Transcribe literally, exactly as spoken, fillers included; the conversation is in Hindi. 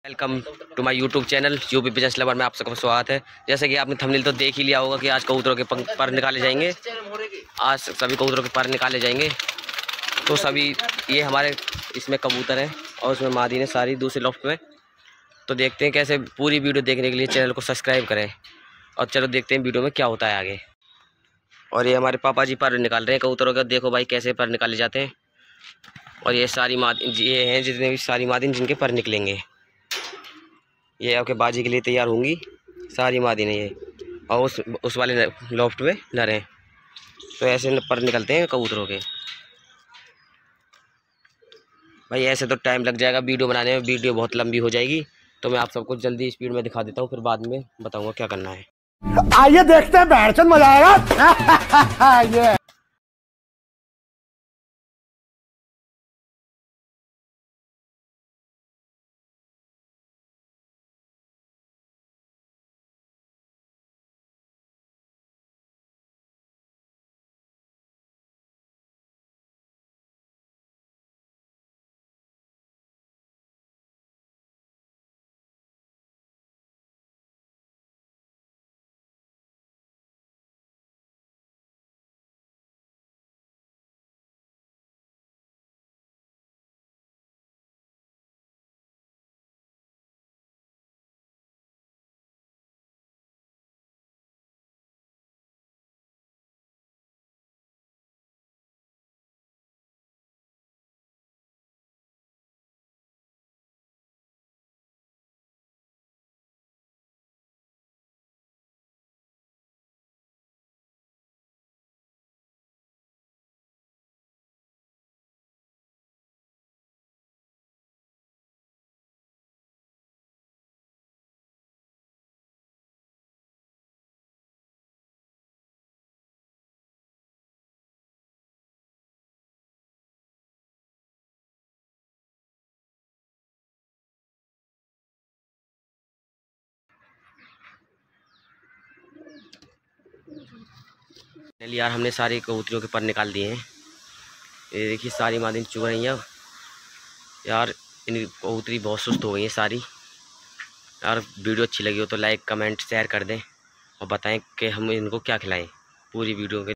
Welcome to my YouTube channel UP business lover में आप सबका स्वागत है। जैसे कि आपने थंबनेल तो देख ही लिया होगा कि आज कबूतरों के पंख पर निकाले जाएंगे। आज सभी कबूतरों के पर निकाले जाएंगे। तो सभी ये हमारे इसमें कबूतर हैं और उसमें मादी ने सारी दूसरे लॉफ्ट में। तो देखते हैं कैसे। पूरी वीडियो देखने के लिए चैनल को सब्सक्राइब करें और चलो देखते हैं वीडियो में क्या होता है आगे। और ये हमारे पापा जी पर निकाल रहे हैं कबूतरों का। देखो भाई कैसे पर निकाले जाते हैं। और ये सारी मादी ये हैं जितने भी सारी मादी जिनके पर निकलेंगे। ये आपके बाजी के लिए तैयार होंगी सारी मादी ने ये। और उस उस वाले लॉफ्ट में नर हैं। तो ऐसे पर निकलते हैं कबूतरों के। भाई ऐसे तो टाइम लग जाएगा वीडियो बनाने में, वीडियो बहुत लंबी हो जाएगी। तो मैं आप सबको जल्दी स्पीड में दिखा देता हूँ, फिर बाद में बताऊँगा क्या करना है। आइए देखते हैं, बैठ मजा आएगा। ये चलिए यार, हमने सारी कबूतरियों के पर निकाल दिए हैं। ये देखिए सारी मादी चुग रही हैं यार। इन कबूतरी बहुत सुस्त हो गई हैं सारी। यार वीडियो अच्छी लगी हो तो लाइक कमेंट शेयर कर दें और बताएं कि हम इनको क्या खिलाएं। पूरी वीडियो के